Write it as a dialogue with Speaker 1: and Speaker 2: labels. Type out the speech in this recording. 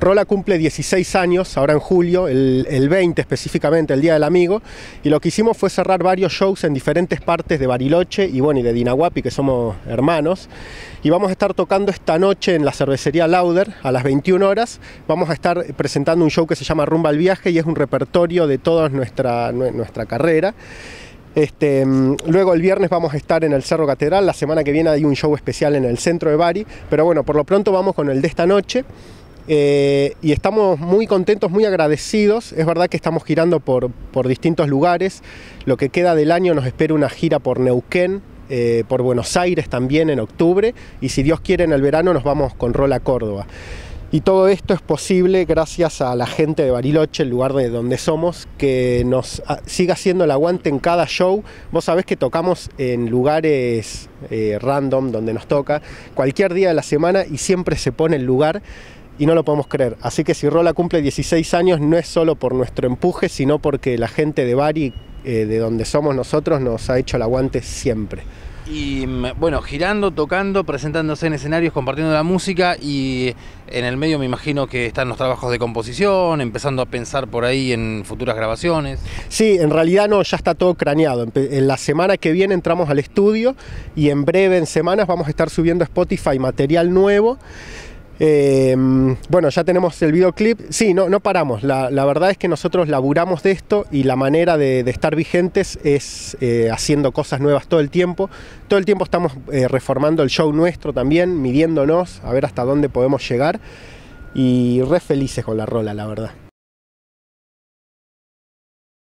Speaker 1: Rola cumple 16 años, ahora en julio, el 20 específicamente, el Día del Amigo, y lo que hicimos fue cerrar varios shows en diferentes partes de Bariloche y bueno, y de Dinahuapi, que somos hermanos, y vamos a estar tocando esta noche en la cervecería Lauder a las 21 horas, vamos a estar presentando un show que se llama Rumba al Viaje y es un repertorio de toda nuestra carrera. Luego el viernes vamos a estar en el Cerro Catedral, la semana que viene hay un show especial en el centro de Bari, pero bueno, por lo pronto vamos con el de esta noche. Y estamos muy contentos, muy agradecidos. Es verdad que estamos girando por distintos lugares. Lo que queda del año nos espera una gira por Neuquén, por Buenos Aires también en octubre, y si Dios quiere en el verano nos vamos con Rola a Córdoba. Y todo esto es posible gracias a la gente de Bariloche, el lugar de donde somos, que nos siga haciendo el aguante en cada show. Vos sabés que tocamos en lugares random, donde nos toca, cualquier día de la semana, y siempre se pone el lugar y no lo podemos creer. Así que si Rola cumple 16 años no es solo por nuestro empuje, sino porque la gente de Bari, de donde somos nosotros, nos ha hecho el aguante siempre.
Speaker 2: Y bueno, girando, tocando, presentándose en escenarios, compartiendo la música, y en el medio me imagino que están los trabajos de composición, empezando a pensar por ahí en futuras grabaciones.
Speaker 1: Sí, en realidad no, ya está todo craneado. En la semana que viene entramos al estudio y en breve, en semanas, vamos a estar subiendo a Spotify material nuevo. Bueno, ya tenemos el videoclip. Sí, no paramos. La verdad es que nosotros laburamos de esto y la manera de estar vigentes es haciendo cosas nuevas todo el tiempo. Todo el tiempo estamos reformando el show nuestro también, midiéndonos a ver hasta dónde podemos llegar, y re felices con la Rola, la verdad.